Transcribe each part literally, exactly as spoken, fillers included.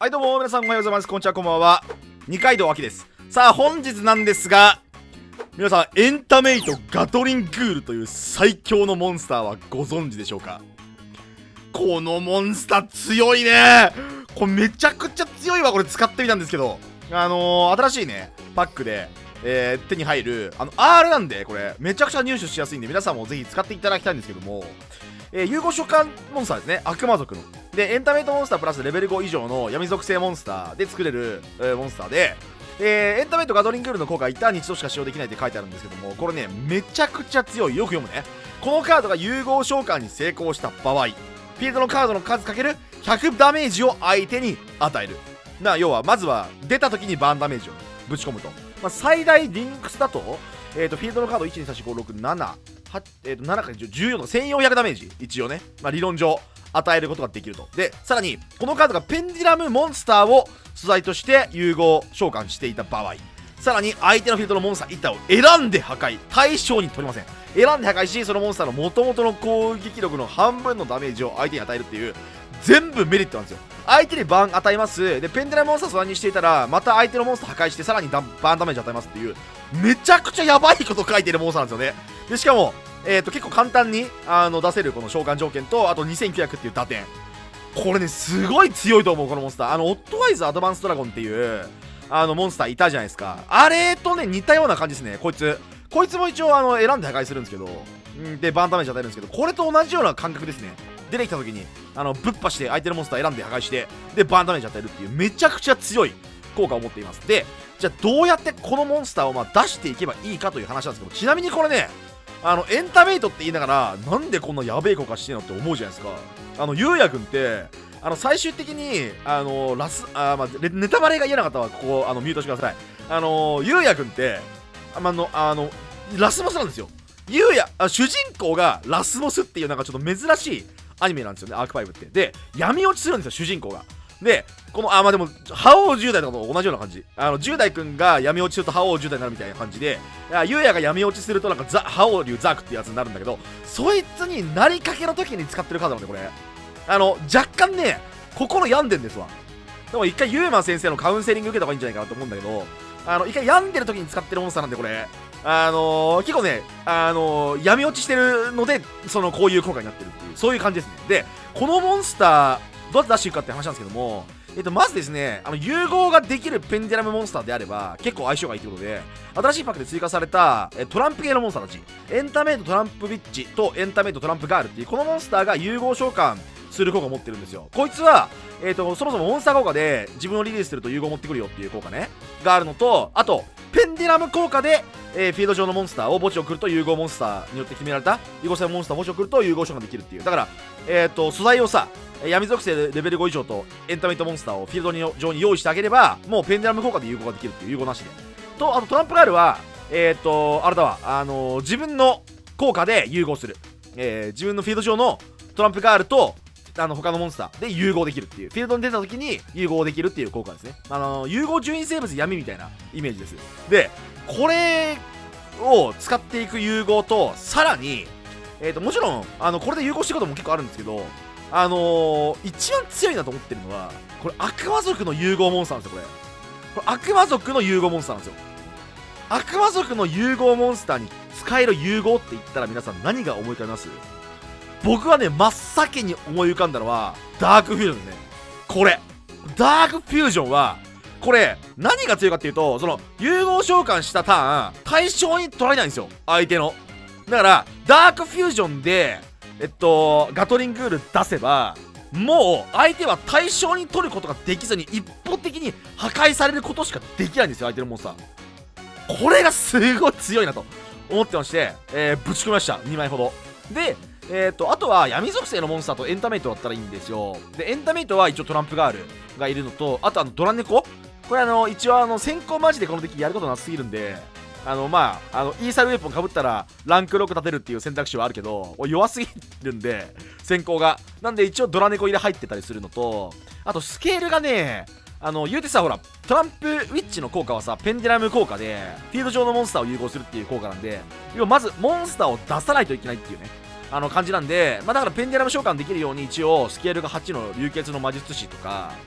はいどうも皆さんおはようございます。こんにちは、こんばんは。二階堂あきです。さあ本日なんですが、皆さんエンタメイトガトリングールという最強のモンスターはご存知でしょうか。このモンスター強いね。これめちゃくちゃ強いわ。これ使ってみたんですけど、あのー、新しいねパックで、えー、手に入るあの アール なんで、これめちゃくちゃ入手しやすいんで皆さんもぜひ使っていただきたいんですけども、えー、融合召喚モンスターですね。悪魔族のでエンタメイトモンスタープラスレベルご以上の闇属性モンスターで作れる、えー、モンスターで、えー、エンタメイトガトリングールの効果は一旦に一度しか使用できないって書いてあるんですけども、これねめちゃくちゃ強い。よく読むね。このカードが融合召喚に成功した場合、フィールドのカードの数かけるひゃくダメージを相手に与える。な要はまずは出た時にバーンダメージをぶち込むと、まあ、最大リンクスだと、えー、とフィールドのカードいち、に、さん、よん、ご、ろく、なな、はち、えー、とななかじゅうよんのせんよんひゃくダメージ一応ね、まあ、理論上与えることができると。でさらにこのカードがペンディラムモンスターを素材として融合召喚していた場合、さらに相手のフィールドのモンスター板を選んで破壊、対象に取りません。選んで破壊し、そのモンスターの元々の攻撃力の半分のダメージを相手に与えるっていう全部メリットなんですよ。相手にバーン与えます。でペンディラムモンスター素材にしていたらまた相手のモンスター破壊してさらにバーンダメージ与えますっていうめちゃくちゃやばいこと書いてるモンスターなんですよね。でしかもえー、と結構簡単にあの出せるこの召喚条件と、あとにせんきゅうひゃくっていう打点、これねすごい強いと思う。このモンスター、あのオットワイズアドバンスドラゴンっていうあのモンスターいたじゃないですか。あれとね似たような感じですね。こいつこいつも一応あの選んで破壊するんですけど、んでバーンダメージ与えるんですけど、これと同じような感覚ですね。出てきた時にあのぶっ破して相手のモンスター選んで破壊してでバーンダメージ与えるっていうめちゃくちゃ強い効果を持っています。でじゃあどうやってこのモンスターをまあ出していけばいいかという話なんですけど、ちなみにこれねあのエンタメイトって言いながらなんでこんなやべえ効果してんのって思うじゃないですか。あのゆうやくんってあの最終的にあのラスあ、まあ、ネタバレが嫌な方はここあのミュートしてください。あのゆうやくんってあのあのラスボスなんですよ。ゆうやあ主人公がラスボスっていうなんかちょっと珍しいアニメなんですよね、アークファイブって。で闇落ちするんですよ主人公が。でこのあまあでも覇王じゅう代とかと同じような感じ。あのじゅう代くんが闇落ちすると覇王じゅう代になるみたいな感じで、ゆうやが闇落ちするとなんかザ覇王竜ザークってやつになるんだけど、そいつになりかけの時に使ってるカードなんで、これあの若干ね心病んでんですわ。でも一回ユーマン先生のカウンセリング受けた方がいいんじゃないかなと思うんだけど、あの一回病んでる時に使ってるモンスターなんで、これあのー、結構ね、あのー、闇落ちしてるのでそのこういう効果になってるっていうそういう感じですね。でこのモンスターどうやって出していくかって話なんですけども、えっと、まずですね、あの融合ができるペンディラムモンスターであれば結構相性がいいということで、新しいパックで追加されたえトランプ系のモンスターたち、エンタメイトトランプビッチとエンタメイトトランプガールっていうこのモンスターが融合召喚する効果を持ってるんですよ。こいつは、えー、とそもそもモンスター効果で自分をリリースすると融合持ってくるよっていう効果ねがあるのと、あとペンディラム効果で、えー、フィールド上のモンスターを墓地を送ると融合モンスターによって決められた融合性モンスターを墓地を送ると融合召喚できるっていう。だから、えー、と素材をさ闇属性レベルご以上とエンタメイトモンスターをフィールドに上に用意してあげればもうペンディラム効果で融合ができるっていう融合なしでと、あとトランプガールはえっ、ー、とあれだわ、あのー、自分の効果で融合する、えー、自分のフィールド上のトランプガールとあの他のモンスターで融合できるっていう、フィールドに出た時に融合できるっていう効果ですね。あのー、融合順位生物闇みたいなイメージです。でこれを使っていく融合と、さらにえーともちろんあのこれで融合していくことも結構あるんですけど、あのー、一番強いなと思ってるのはこれ悪魔族の融合モンスターなんですよ。これこれ悪魔族の融合モンスターなんですよ。悪魔族の融合モンスターに使える融合って言ったら皆さん何が思い浮かびます？僕はね真っ先に思い浮かんだのはダークフュージョンですね。これダークフュージョンはこれ何が強いかっていうと、その融合召喚したターン対象に取られないんですよ相手の。だからダークフュージョンでえっとガトリングール出せばもう相手は対象に取ることができずに一方的に破壊されることしかできないんですよ相手のモンスター。これがすごい強いなと思ってまして、えー、ぶち込みましたにまいほどで。えーと、あとは闇属性のモンスターとエンタメイトだったらいいんですよ。でエンタメイトは一応トランプガールがいるのと、あとあのドラネコ、これあの一応あの先行マジでこの敵やることなさすぎるんで、あのまああのイーサルウェポンかぶったらランクろく立てるっていう選択肢はあるけど弱すぎるんで先行がなんで一応ドラネコ入れ入ってたりするのと、あとスケールがねあの言うてさほらトランプウィッチの効果はさペンディラム効果でフィールド上のモンスターを融合するっていう効果なんで、要はまずモンスターを出さないといけないっていうねあの感じなんで、まあ、だからペンディラム召喚できるように一応スケールがはちの流血の魔術師とか、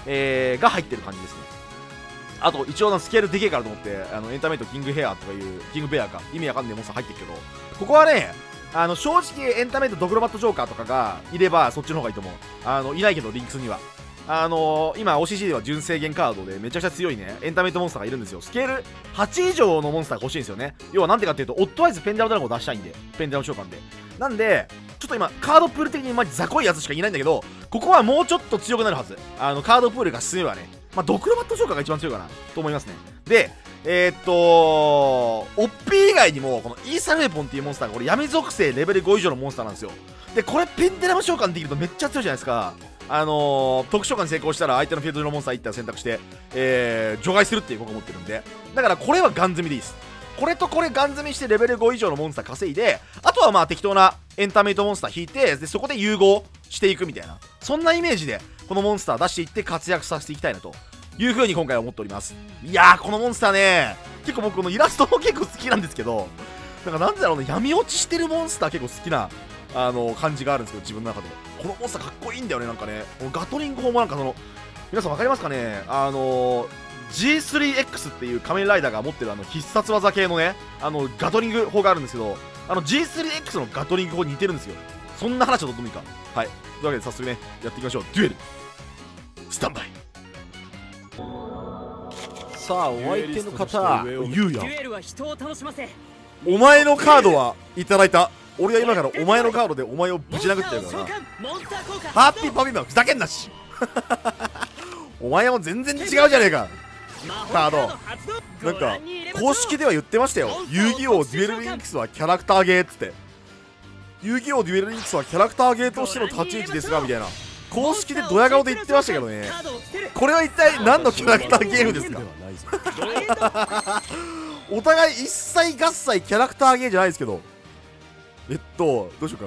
えー、が入ってる感じですね。あと一応のスケールでけえからと思ってあのエンタメイトキングヘアとかいうキングベアか意味わかんねえモンスター入ってるけど、ここはねあの正直エンタメイトドクロバットジョーカーとかがいればそっちの方がいいと思う。あのいないけどリンクスにはあのー、今 オーシーシー では純正限カードでめちゃくちゃ強いねエンタメイトモンスターがいるんですよ。スケールはち以上のモンスターが欲しいんですよね。要はなんでかっていうとオットワイズペンデラムドラゴンを出したいんで、ペンデラム召喚でなんでちょっと今カードプール的にマジ雑魚いやつしかいないんだけど、ここはもうちょっと強くなるはず。あのカードプールが進めばね、まあドクロバットジョーカーが一番強いかなと思いますね。でえー、っとオッピー以外にもこのイーサルウェポンっていうモンスターがこれ闇属性レベルご以上のモンスターなんですよ。でこれペンデラム召喚できるとめっちゃ強いじゃないですか。あのー、特殊召喚に成功したら相手のフィールドのモンスターいち体を選択して、えー、除外するっていう効果を持ってるんで、だからこれはガン積みでいいです。これとこれガン積みしてレベルご以上のモンスター稼いで、あとはまあ適当なエンタメイトモンスター引いて、でそこで融合していくみたいな、そんなイメージでこのモンスター出していって活躍させていきたいなという風に今回は思っております。いやーこのモンスターね結構僕このイラストも結構好きなんですけど、なんかなんでだろうね、闇落ちしてるモンスター結構好きなあの感じがあるんですけど、自分の中でこのモンスターかっこいいんだよね。なんかねこのガトリング砲もなんかその皆さん分かりますかね、あのー、ジースリーエックス っていう仮面ライダーが持ってるあの必殺技系のねあのガトリング砲があるんですけど、あの ジースリーエックス のガトリング砲に似てるんですよ。そんな話はどうでもいいか。はい、というわけで早速ねやっていきましょう。デュエルスタンバイ。さあお相手の方ゆうや、お前のカードはいただいた。俺は今からお前のカードでお前をぶち殴ってやるからな。ハッピーパピーマンふざけんなしお前も全然違うじゃねえかカード。なんか公式では言ってましたよ、遊戯王デュエルリンクスはキャラクターゲーっつって、遊戯王デュエルリンクスはキャラクターゲーとしての立ち位置ですがみたいな公式でドヤ顔で言ってましたけどね。これは一体何のキャラクターゲームですかお互い一切合切キャラクターゲーじゃないですけど、えっとどうしようかな。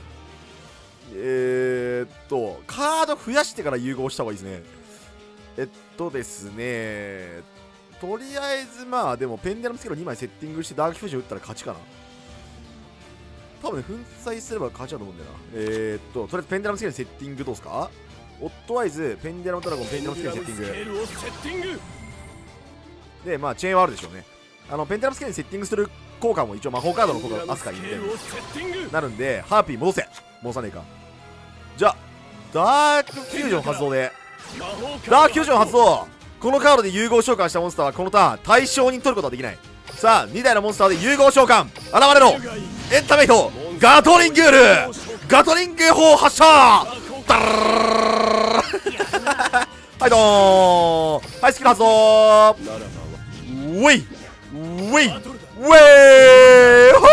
えー、っとカード増やしてから融合した方がいいですね。えっとですねとりあえずまあでもペンデラムスケールにまいセッティングしてダークフュージョン打ったら勝ちかな。多分ね粉砕すれば勝ちだと思うんだよな。えー、っととりあえずペンデラムスケールセッティングどうすか。オットワイズペンデラムドラゴンペンデラムスケールセッティングで、まあチェーンはあるでしょうね。あのペンデラムスケールにセッティングする効果も一応魔法カードの効果がアスカにみたいになるんで、ハーピー戻せ戻さねえか。じゃあダークフュージョン発動でダークフュージョン発動。このカードで融合召喚したモンスターはこのターン対象に取ることはできない。さあに体のモンスターで融合召喚、現れろエンタメイトガトリングールガトリング砲発射ダーはいどーんはいスキル発動ウェイウェイウェイホ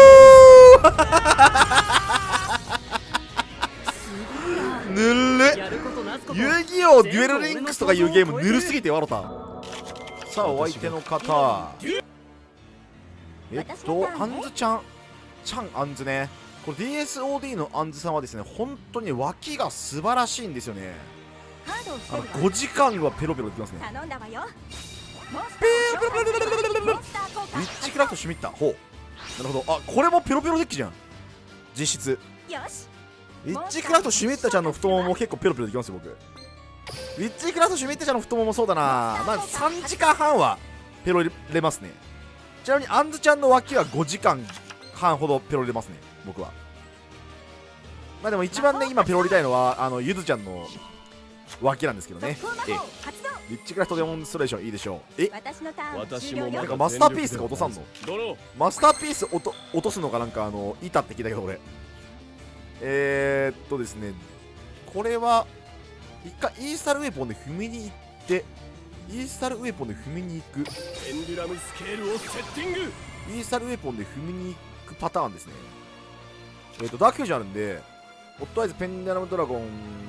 ーぬるっ。遊戯王デュエルリンクスとかいうゲームぬるすぎて笑った。さあお相手の方えっとアンズちゃんちゃんアンズね。これ ディーエスオーディー のアンズさんはですね本当に脇が素晴らしいんですよね。あのごじかんはペロペロいってますね。ペロペロペロペロペロペロウィッチクラフトシュミッターほうなるほど。あこれもペロペロデッキじゃん実質。ウィッチクラフトシュミッタちゃんの太ももも結構ペロペロできますよ僕。ウィッチクラフトシュミッタちゃんの太ももそうだな、まあさんじかんはんはペロ入れますね。ちなみにアンズちゃんの脇はごじかんはんほどペロ入れますね僕は。まあでも一番ね今ペロ入れたいのはあのゆずちゃんの脇なんですけどね。えウィッチクラフトデモンストレーションいいでしょう。え私もなんかマスターピースが落とさんのマスターピース落と落とすのかなんかあの板って聞いたけど俺えー、っとですねこれは一回イースタルウェポンで踏みに行ってイースタルウェポンで踏みに行くペンデュラムスケールをセッティングイースタルウェポンで踏みに行くパターンですね。えー、っとダークフュージョンあるんでオットワイズペンデュラムドラゴン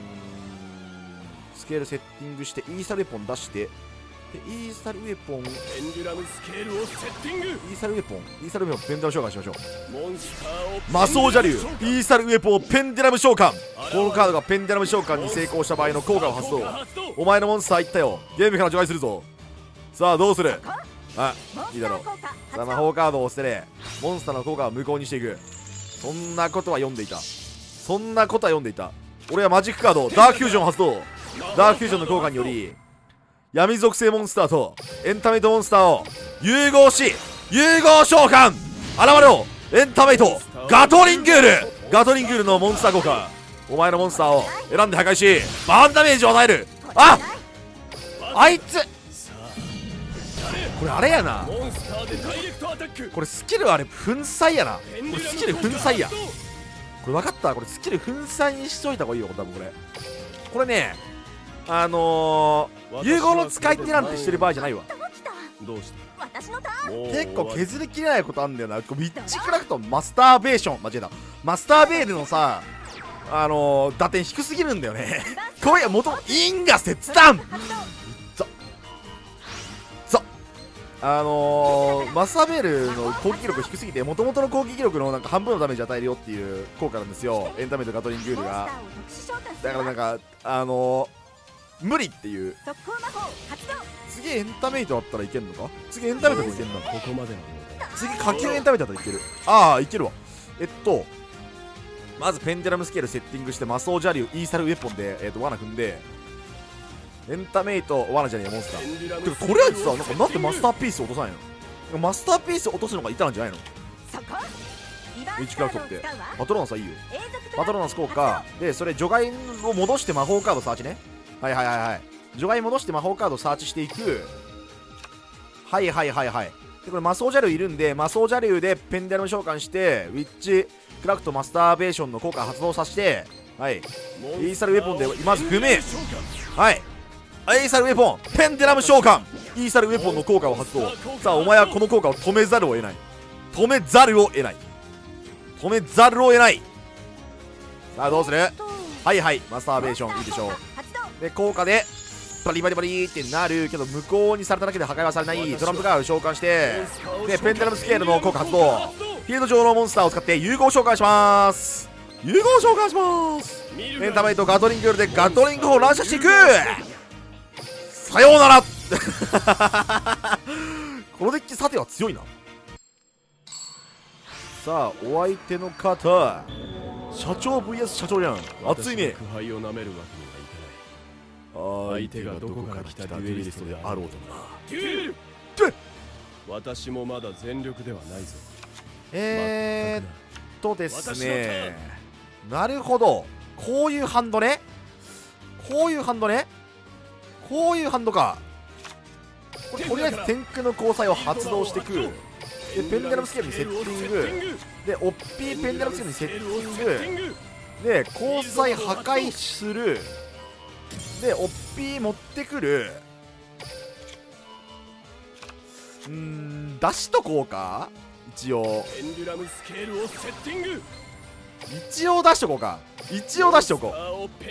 スケールセッティングしてイースタルウェポン出してでイースタルウェポンペンデュラムスケールをセッティングイースタルウェポンイースタルウェポンペンデュラム召喚しましょう。 モンスターを魔装邪竜イースタルウェポンペンデュラム召喚。このカードがペンデュラム召喚に成功した場合の効果を発動。お前のモンスターいったよゲームから除外するぞ。さあどうする。あいいだろう。さあ魔法カードを捨てれモンスターの効果を無効にしていく。そんなことは読んでいたそんなことは読んでいた。俺はマジックカードダークフュージョン発動ダークフュージョンの効果により闇属性モンスターとエンタメイトモンスターを融合し融合召喚現れろエンタメイトガトリングールガトリングールのモンスター効果お前のモンスターを選んで破壊しバーンダメージを与えるああいつこれあれやなこれスキルあれ粉砕やなこれスキル粉砕やこれ分かったこれスキル粉砕にしといた方がいいよ多分これこれねあのー、融合の使い手なんてしてる場合じゃないわどうした結構削りきれないことあんだよなウィッチクラフトマスターベーション間違えたマスターベールのさあのー、打点低すぎるんだよねこれ元々因果切断そそあのー、マスターベールの攻撃力低すぎて元々の攻撃力のなんか半分のダメージ与えるよっていう効果なんですよエンタメとガトリングールがだからなんかあのー無理っていう次エンタメイトだったらいけんのか次エンタメイトでいけんのここまでの次下級エンタメイトだったらいけるああいけるわえっとまずペンデラムスケールセッティングして魔装邪竜イーサルウェポンで、えっと罠踏んでエンタメイト罠じゃねえモンスターてかとりあえずさなんかなんでマスターピース落とさないのマスターピース落とすのがいたんじゃないのウィッチクラフトってパトロナスはいいよパトロナス効果でそれ除外を戻して魔法カードサーチねはいはいはいはい除外戻して魔法カードサーチしていくはいはいはいはいでこれ魔装邪竜いるんで魔装邪竜でペンデラム召喚してウィッチクラフトマスターベーションの効果発動させてはいイーサルウェポンでまず踏めはいイーサルウェポンペンデラム召喚イーサルウェポンの効果を発動さあお前はこの効果を止めざるを得ない止めざるを得ない止めざるを得ないさあどうするはいはいマスターベーションいいでしょうで効果でバリバリバリってなるけど無効にされただけで破壊はされないトランプカードを召喚してでペンデラムスケールの効果発動フィールド上のモンスターを使って融合召喚します融合召喚しますエンタメイトガトリングールでガトリングを乱射していくさようならこのデッキさては強いなさあお相手の方社長 ブイエス 社長やん熱いね苦杯を舐めるわけにはいけない相手がどこから来たデュエリストであろうとなデュエル私もまだ全力ではないぞえーっとですねなるほどこういうハンドねこういうハンドねこういうハンドかこれとりあえず天空の交際を発動していくでペンデラムスケールにセッティングでオッピーペンデラムスケールにセッティングで交際破壊するでオッピー持ってくるうーん出しとこうか一応一応出しとこうか一応出しておこう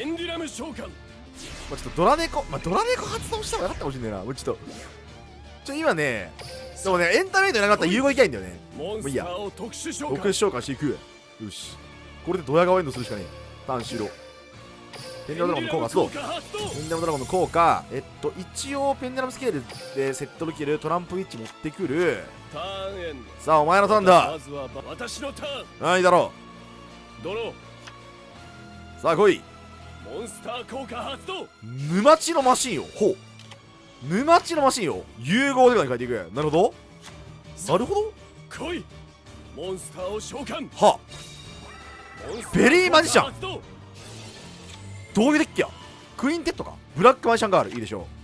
まあ、ちょっとドラネコ、まあ、ドラネコ発動した方がよかったかもしれないなもうちょっとちょ今ねでもねエンタメイトなかったら融合いきたいんだよねもういいや特殊召喚していくよしこれでドヤ顔エンドするしかねえターン終了ペンデラムドラゴンの効果発動ペンデラムドラゴンの効果えっと一応ペンデラムスケールでセットルキルトランプウィッチ持ってくるさあお前のターンだ何だろうさあ来いモンスター効果発動沼地のマシンをほう沼地のマシンを融合でかに変えていくなるほどなるほど来いモンスターを召喚はベリーマジシャンどういうデッキやクインテッドかブラックマジシャンガールいいでしょ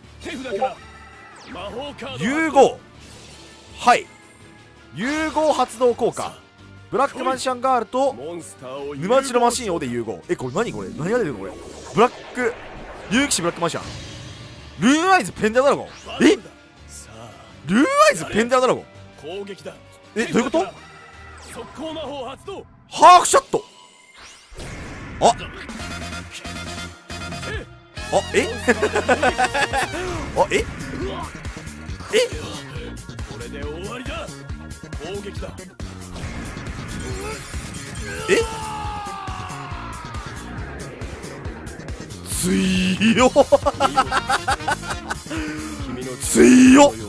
う融合はい融合発動効果ブラックマジシャンガールと沼地のマシンをで融合えこれ何これ何が出てるのこれブラック竜騎士ブラックマジシャンルーンアイズペンデラドラゴンえルーンアイズペンデラドラゴン攻撃だえどういうこと速攻魔法発動ハーフシャットああえあええこれで終わりだ攻撃だえ強っ強っ